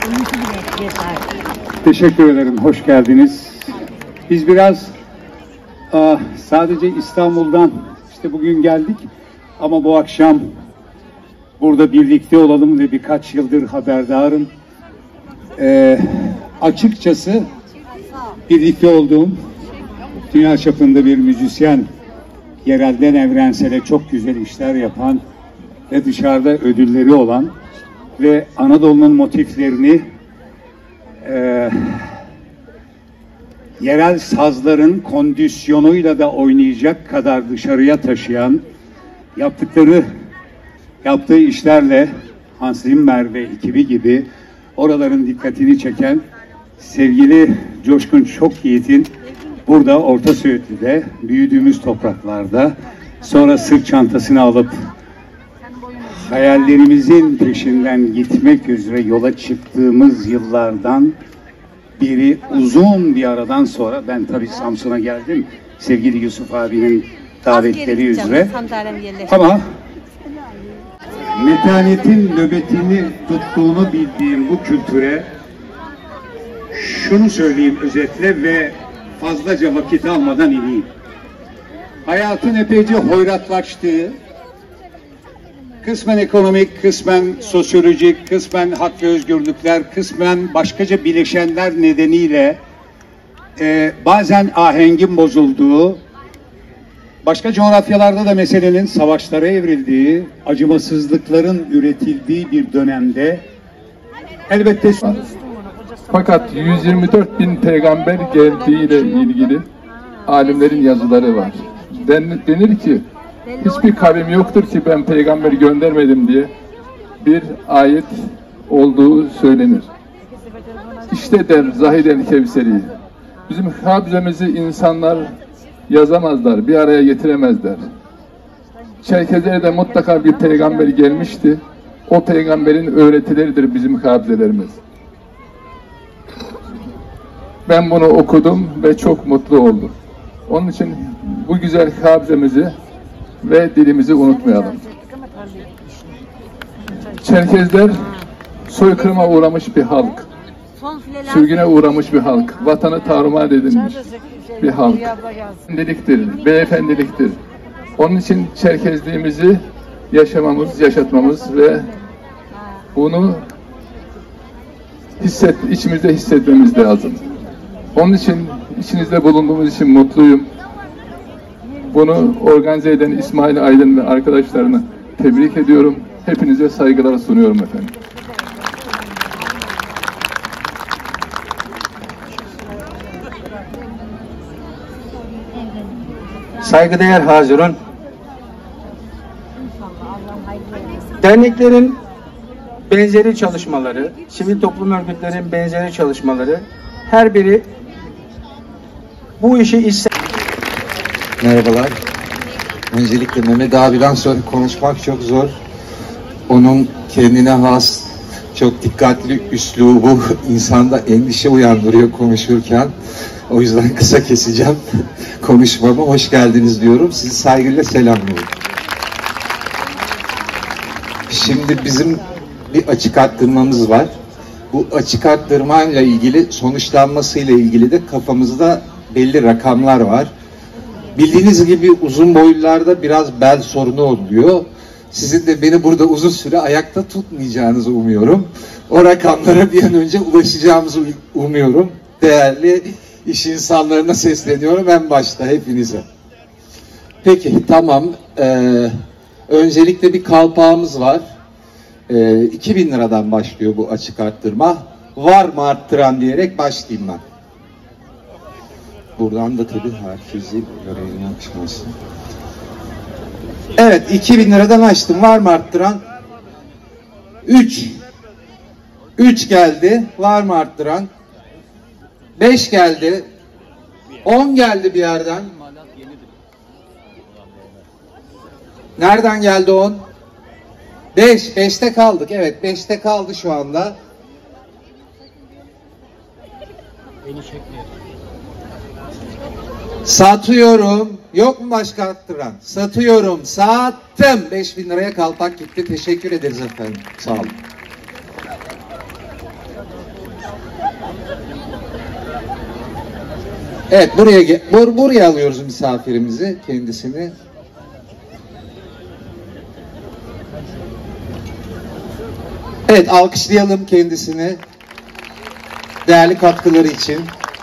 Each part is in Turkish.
Teşekkür ederim. Hoş geldiniz. Biz biraz sadece İstanbul'dan işte bugün geldik ama bu akşam burada birlikte olalım ve birkaç yıldır haberdarım. Açıkçası birlikte olduğum dünya çapında bir müzisyen, yerelden evrensele çok güzel işler yapan ve dışarıda ödülleri olan ve Anadolu'nun motiflerini yerel sazların kondisyonuyla da oynayacak kadar dışarıya taşıyan, yaptığı işlerle Hans Zimmer ve ekibi gibi oraların dikkatini çeken sevgili Coşkun Çokyiğit'in burada Orta Söğütlü'de büyüdüğümüz topraklarda sonra sırt çantasını alıp hayallerimizin peşinden gitmek üzere yola çıktığımız yıllardan biri, uzun bir aradan sonra ben tabii Samsun'a geldim sevgili Yusuf abinin davetleri üzere, ama metanetin nöbetini tuttuğunu bildiğim bu kültüre şunu söyleyeyim özetle ve fazlaca vakit almadan ineyim. Hayatın epeyce hoyratlaştığı, kısmen ekonomik, kısmen sosyolojik, kısmen hak ve özgürlükler, kısmen başkaca bileşenler nedeniyle bazen ahengin bozulduğu, başka coğrafyalarda da meselenin savaşlara evrildiği, acımasızlıkların üretildiği bir dönemde elbette... Fakat 124 bin peygamber geldiğiyle ilgili alimlerin yazıları var. Denir ki hiçbir kavim yoktur ki ben peygamber göndermedim diye bir ayet olduğu söylenir. İşte der Zahid el-Kevseri, bizim habzemizi insanlar yazamazlar, bir araya getiremezler. Çerkezlere de mutlaka bir peygamber gelmişti. O peygamberin öğretileridir bizim habzelerimiz. Ben bunu okudum ve çok mutlu oldum. Onun için bu güzel habzemizi ve dilimizi unutmayalım. Çerkezler soykırıma uğramış bir halk. Sürgüne uğramış bir halk. Vatanı tarumar edilmiş bir halk. Beyefendiliktir, beyefendiliktir. Onun için Çerkezliğimizi yaşamamız, yaşatmamız ve bunu içimizde hissetmemiz lazım. Onun için içinizde bulunduğumuz için mutluyum. Bunu organize eden İsmail Aydın ve arkadaşlarını tebrik ediyorum. Hepinize saygılar sunuyorum efendim. Saygıdeğer hazırın, derneklerin benzeri çalışmaları, sivil toplum örgütlerinin benzeri çalışmaları, her biri bu işi ister. Merhabalar. Öncelikle Mehmet abiden sonra konuşmak çok zor. Onun kendine has, çok dikkatli üslubu insanda endişe uyandırıyor konuşurken. O yüzden kısa keseceğim konuşmamı. Hoş geldiniz diyorum. Sizi saygıyla selamlıyorum. Şimdi bizim bir açık arttırmamız var. Bu açık arttırmayla ilgili, sonuçlanmasıyla ilgili de kafamızda belli rakamlar var. Bildiğiniz gibi uzun boylularda biraz bel sorunu oluyor. Sizin de beni burada uzun süre ayakta tutmayacağınızı umuyorum. O rakamlara bir an önce ulaşacağımızı umuyorum. Değerli iş insanlarına sesleniyorum en başta hepinize. Peki tamam. Öncelikle bir kalpağımız var. 2000 liradan başlıyor bu açık arttırma. Var mı arttıran diyerek başlayayım ben. Buradan da tabii herkesi görevine açmasın. Evet, 2000 liradan açtım. Var mı arttıran? 3 geldi. Var mı arttıran? 5 geldi. 10 geldi bir yerden. Nereden geldi 10? 5'te kaldık. Evet, 5'te kaldı şu anda. Satıyorum. Yok mu başka arttıran? Satıyorum. Sattım. 5000 liraya kalpak gitti. Teşekkür ederiz efendim. Sağ olun. Evet, buraya alıyoruz misafirimizi, kendisini. Evet, alkışlayalım kendisini. Değerli katkıları için.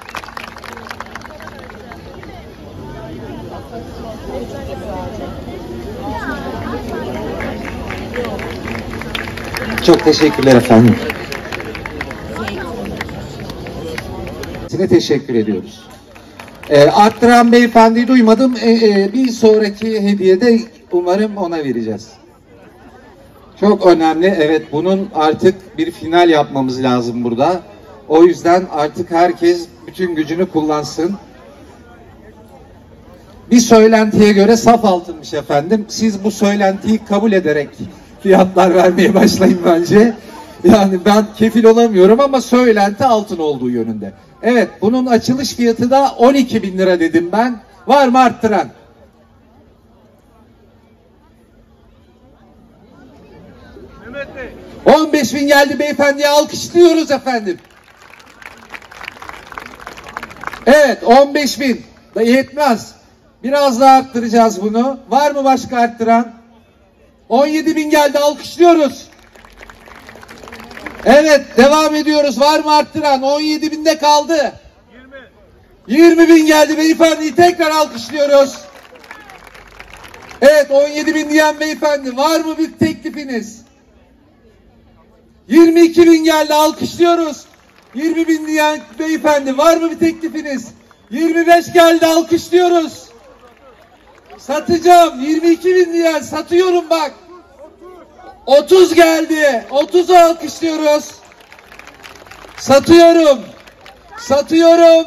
Çok teşekkürler efendim. Size teşekkür ediyoruz. Arttıran beyefendiyi duymadım. Bir sonraki hediyede umarım ona vereceğiz. Çok önemli. Evet, bunun artık bir final yapmamız lazım burada. O yüzden artık herkes bütün gücünü kullansın. Bir söylentiye göre saf altınmış efendim. Siz bu söylentiyi kabul ederek fiyatlar vermeye başlayın bence. Yani ben kefil olamıyorum ama söylenti altın olduğu yönünde. Evet, bunun açılış fiyatı da 12.000 lira dedim ben. Var mı arttıran? Mehmet Bey. 15.000 geldi beyefendiye, alkışlıyoruz efendim. Evet, 15.000 da yetmez. Biraz daha arttıracağız bunu. Var mı başka arttıran? 17.000 geldi, alkışlıyoruz. Evet, devam ediyoruz. Var mı arttıran? 17.000'de kaldı. 20.000 geldi beyefendiyi, tekrar alkışlıyoruz. Evet, 17.000 diyen beyefendi, var mı bir teklifiniz? 22.000 geldi, alkışlıyoruz. 20.000 diyen beyefendi, var mı bir teklifiniz? 25 geldi, alkışlıyoruz. Satacağım. 22.000 diyen, satıyorum bak. 30 geldi. 30'u alkışlıyoruz. Satıyorum. Satıyorum.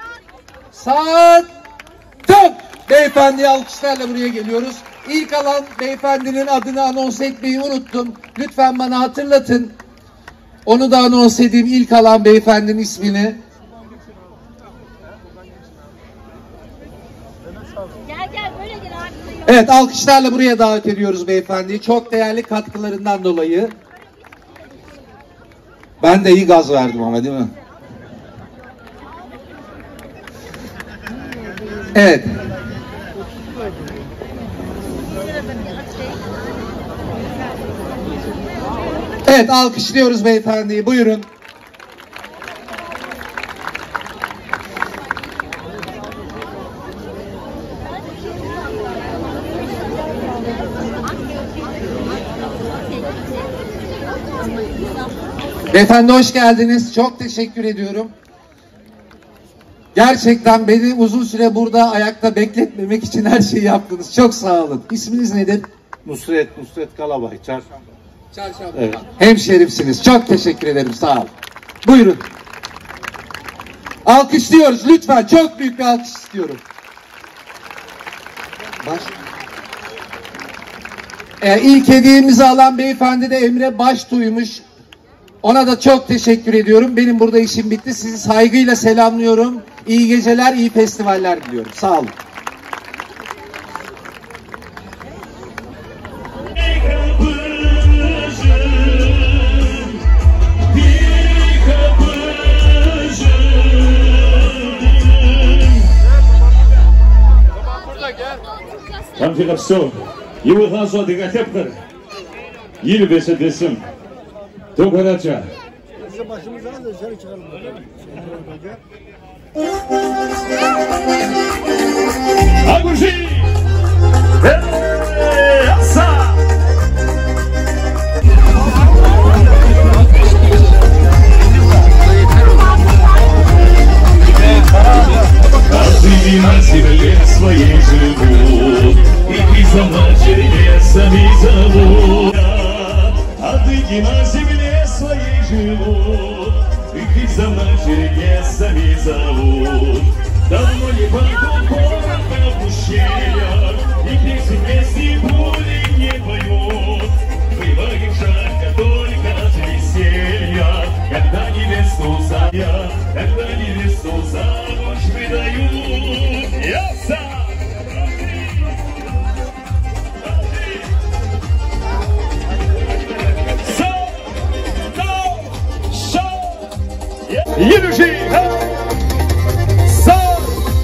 Sattım. Beyefendiye alkışlarla buraya geliyoruz. İlk alan beyefendinin adını anons etmeyi unuttum. Lütfen bana hatırlatın. Onu da anons edeyim. İlk alan beyefendinin ismini. Gel böyle gel abi. Evet, alkışlarla buraya davet ediyoruz beyefendiyi. Çok değerli katkılarından dolayı. Ben de iyi gaz verdim ama, değil mi? Evet. Evet, alkışlıyoruz beyefendiyi. Buyurun. Beyefendi hoş geldiniz. Çok teşekkür ediyorum. Gerçekten beni uzun süre burada ayakta bekletmemek için her şeyi yaptınız. Çok sağ olun. İsminiz nedir? Nusret Kalabay. Çarşamba. Evet. Hemşerimsiniz. Çok teşekkür ederim. Sağ olun. Buyurun. Alkışlıyoruz lütfen. Çok büyük bir alkış istiyorum. İlk hediyemizi alan beyefendi de Emre Baştuğ'ymuş. Ona da çok teşekkür ediyorum. Benim burada işim bitti. Sizi saygıyla selamlıyorum. İyi geceler, iyi festivaller diliyorum. Sağ olun. Tam filapso, yılı hazır dikkateptir. Yıl beşedesim. Tokaraca. Başımızdan da dışarı çıkalım. Agurji! Hey, asa! Каждый на земле своей живут, и призамачили сами зовут. Адыги на земле своей живут, и призамачили сами зовут. Давно не пойдут коротко в ущельях, и песен вместе пули не поют. Бывает жарко только от веселья, когда невесту замуж выдают. Яса! Yürüyüşü! Sağ!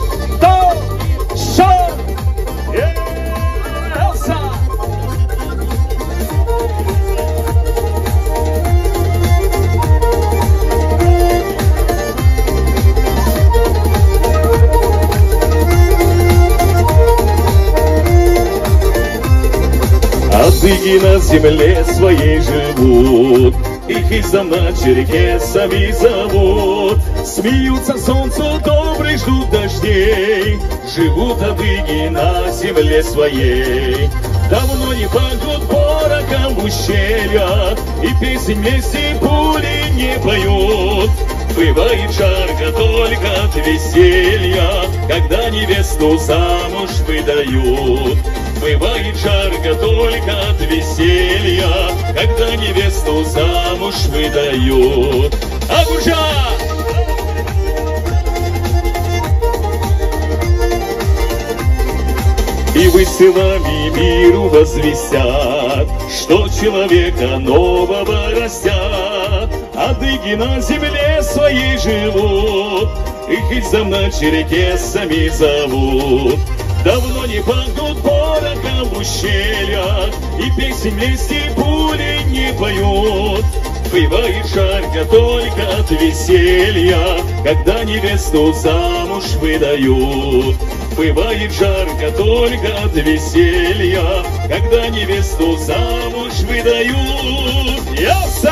земле своей живут. Их из-за черкесами зовут. Смеются солнцу, добрые ждут дождей. Живут адыги на земле своей. Давно не пахнут порохом в ущельях, и песен вместе пули не поют. Бывает жарко только от веселья, когда невесту замуж выдают. Бывает жарко только от веселья, когда невесту замуж выдают. Агужа! И высылами миру возвестят, что человека нового растят. Адыги на земле своей живут, их из-за черкесами зовут. Давно не пахнут порохом в ущельях, и песен вместе пули не поют. Бывает жарко только от веселья, когда невесту замуж выдают. Бывает жарко только от веселья, когда невесту замуж выдают. Яса!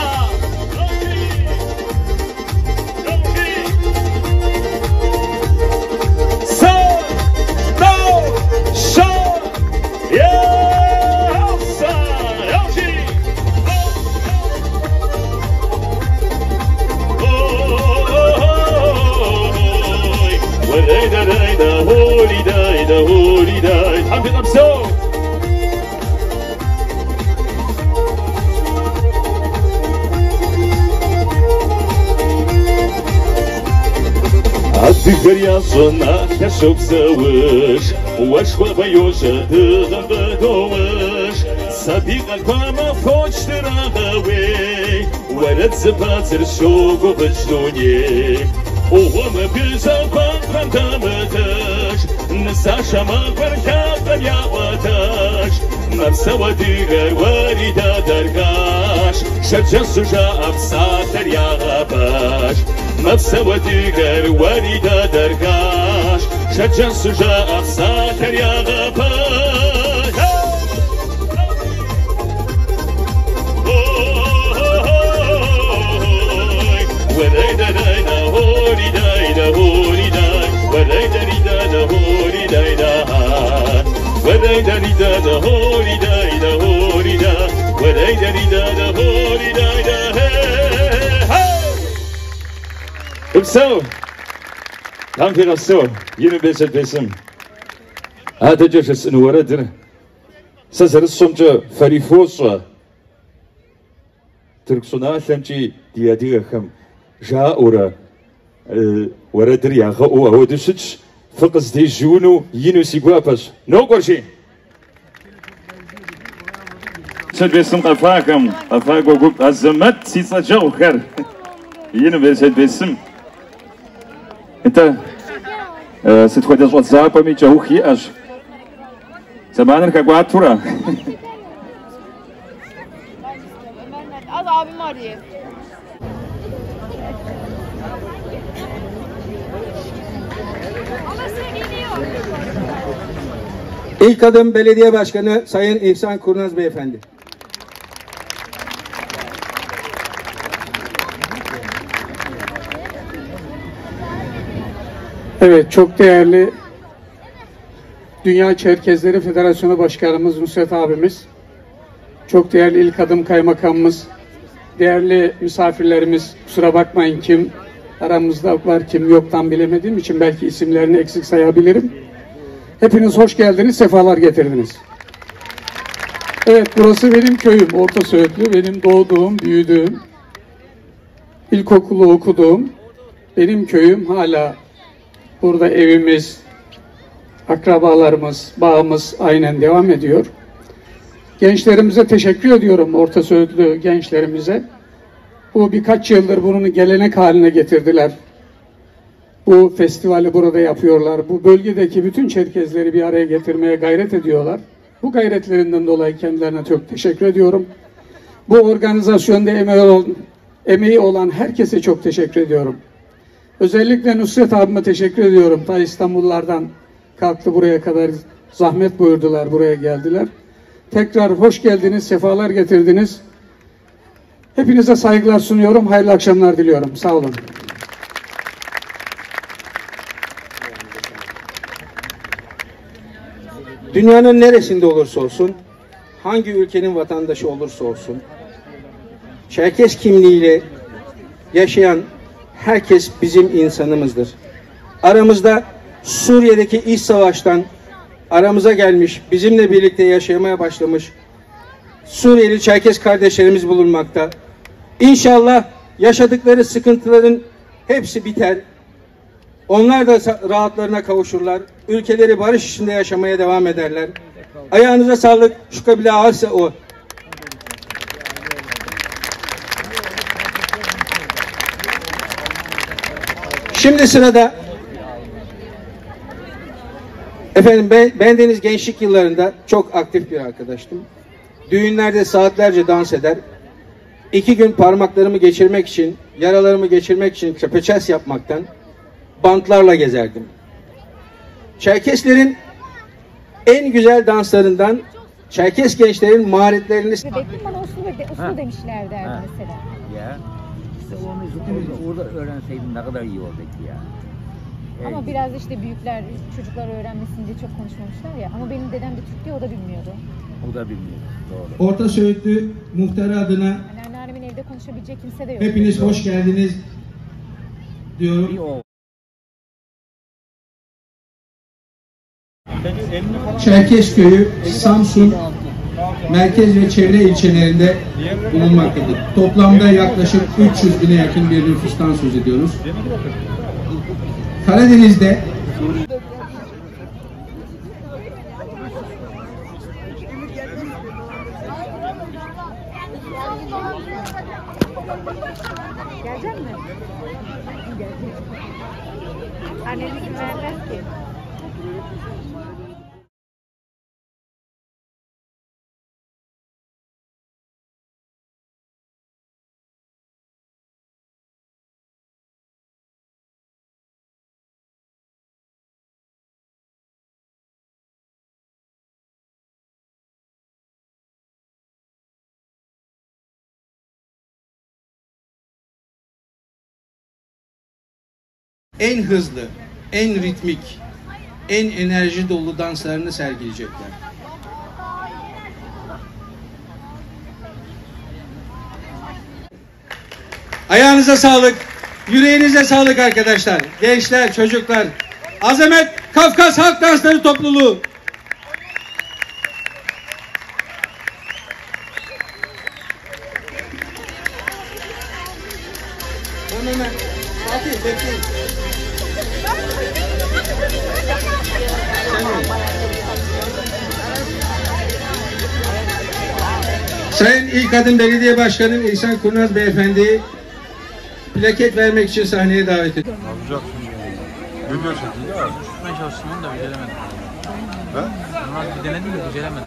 Адыгар жона яшоп савыш, уашва боёжа дыган бадовыш. Сабига квама почты радовей, уарат запацер шогу бачдуне. Угома биза панквантаматаш, насаша маквархатам яваташ. Напсава дыгар варида даргаш, шаджа сужа абсатар ягабаш. Напсава дыгар варида даргаш, шаджа сужа абсатар ягабаш. So, danke noch so. Yine beset besim. Hadi coşes nuaradır. Sazarı somca farifoswa. Türksuna semci diyadiyakam. Ja ora. Waradır yağı o avoduşuç. Fıqız de junu yine sigwapas. No korşi. Beset besim qafakam. Qafako gup azamat sitsaca ukhar. Yine beset besim. Это сытходя от запами чаухи аж Sabahın kakwa tura. Az abim arıyor. Ama geliyor. İlk adım Belediye Başkanı Sayın İhsan Kurnaz Beyefendi. Evet, çok değerli Dünya Çerkezleri Federasyonu Başkanımız Nusret abimiz, çok değerli İlk Adım Kaymakamımız, değerli misafirlerimiz, kusura bakmayın kim aramızda var kim yoktan bilemediğim için belki isimlerini eksik sayabilirim. Hepiniz hoş geldiniz, sefalar getirdiniz. Evet, burası benim köyüm, Orta Söğütlü, benim doğduğum, büyüdüğüm, ilkokulu okuduğum, benim köyüm hala burada evimiz, akrabalarımız, bağımız aynen devam ediyor. Gençlerimize teşekkür ediyorum, Orta Söğütlü gençlerimize. Bu birkaç yıldır bunu gelenek haline getirdiler. Bu festivali burada yapıyorlar. Bu bölgedeki bütün Çerkezleri bir araya getirmeye gayret ediyorlar. Bu gayretlerinden dolayı kendilerine çok teşekkür ediyorum. Bu organizasyonda emeği olan herkese çok teşekkür ediyorum. Özellikle Nusret abime teşekkür ediyorum. Ta İstanbullardan kalktı buraya kadar zahmet buyurdular, buraya geldiler. Tekrar hoş geldiniz, sefalar getirdiniz. Hepinize saygılar sunuyorum, hayırlı akşamlar diliyorum. Sağ olun. Dünyanın neresinde olursa olsun, hangi ülkenin vatandaşı olursa olsun, Çerkes kimliğiyle yaşayan herkes bizim insanımızdır. Aramızda Suriye'deki iç savaştan aramıza gelmiş, bizimle birlikte yaşamaya başlamış Suriyeli Çerkes kardeşlerimiz bulunmakta. İnşallah yaşadıkları sıkıntıların hepsi biter. Onlar da rahatlarına kavuşurlar. Ülkeleri barış içinde yaşamaya devam ederler. Ayağınıza sağlık. Şu kabile ağırsa o. Şimdi sırada efendim bendeniz gençlik yıllarında çok aktif bir arkadaştım. Düğünlerde saatlerce dans eder. 2 gün parmaklarımı geçirmek için, yaralarımı geçirmek için çepeçes yapmaktan bantlarla gezerdim. Çerkeslerin en güzel danslarından Çerkes gençlerin maharetlerini... Bana usul demişler derdi mesela. Ya, işte onu orada öğrenseydim ne kadar iyi olacaktı ya. Ama biraz işte büyükler, çocuklar öğrenmesin diye çok konuşmamışlar ya. Ama benim dedem de Türk diye o da bilmiyordu. O da bilmiyor, doğru. Orta Söğütlü muhtarı adına Yani anneannemin evde konuşabilecek kimse de yok. hepiniz hoş geldiniz diyorum. Çerkezköy'ü Samsun merkez ve çevre ilçelerinde bulunmaktadır. Toplamda yaklaşık 300 bine yakın bir nüfustan söz ediyoruz. Karadeniz'de Gelecek mi? Gelecek. Anneniz izin vermez ki. en hızlı, en ritmik, en enerji dolu danslarını sergileyecekler. Ayağınıza sağlık, yüreğinize sağlık arkadaşlar, gençler, çocuklar. Azamet Kafkas Halk Dansları Topluluğu. Hemen. Fatih, bekleyin. Sayın İl Kadın Belediye Başkanı İhsan Kurnaz Beyefendi'yi plaket vermek için sahneye davet ediyorum. Ne diyorsun? Ben çalıştım onu da beceremedim. He? Normal bir denedim de beceremedim.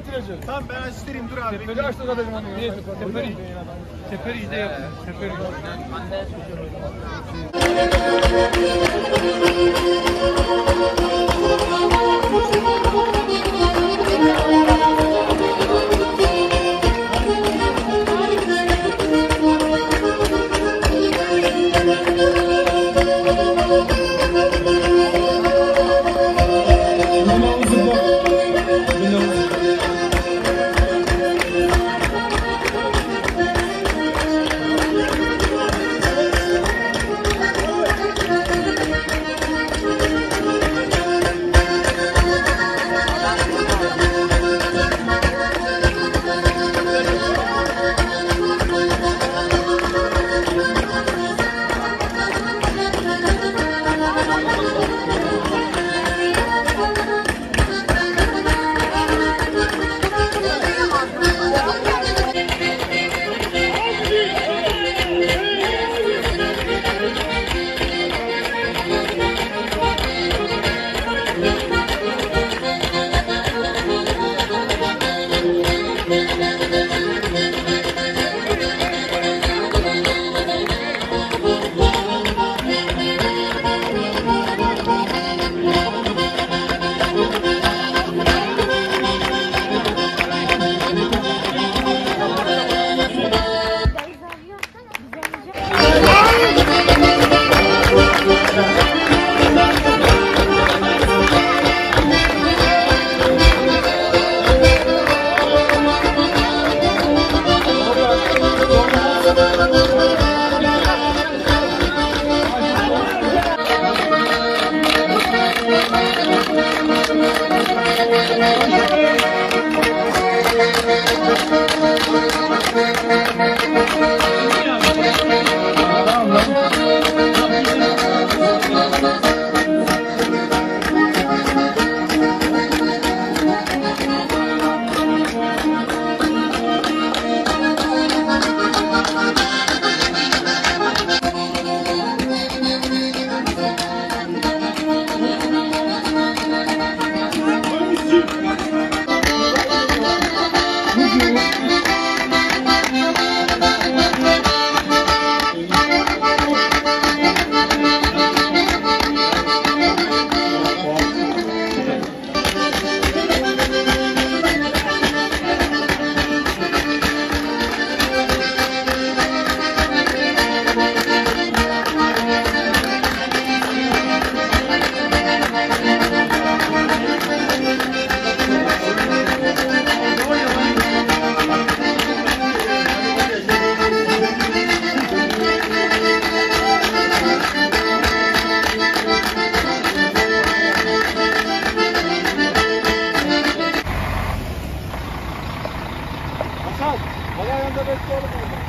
açtıracağız. Tamam ben açtırayım dur abi. Teperi açtı zaten. Teperi de yapın. Teperi. Hasan, hava ayağında bekle oğlum.